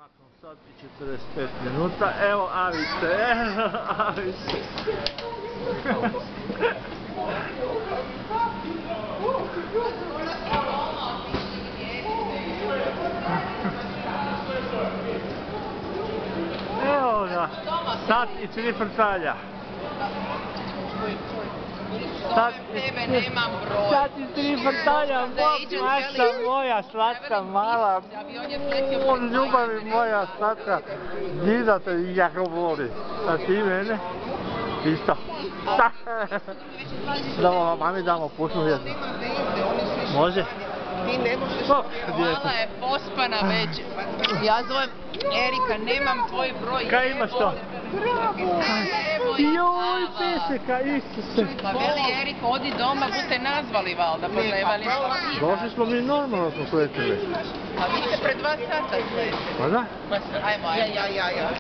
Nakon sat i 45 minuta, evo Avice, Avice. Evo ga, sat i 3 frtalja. Sat i 3 frtalja, maša moja slatka mala, od ljubavi moja slatka, dida te jako voli, a ti mene? Isto. Da mami damo pušnu jednu. Može? Ti ne možeš. Hvala je pospana već. Ja zovem Erika, nemam tvoj broj. Kaj imaš to? Bravo! Joj, peseka, Isuse. Pa veli Erika, odi doma, budete nazvali valda, pa trebali smo. Došli smo mi normalno smo sletili. A vi ste pred 2 sata sletili. Pa da? Ajmo.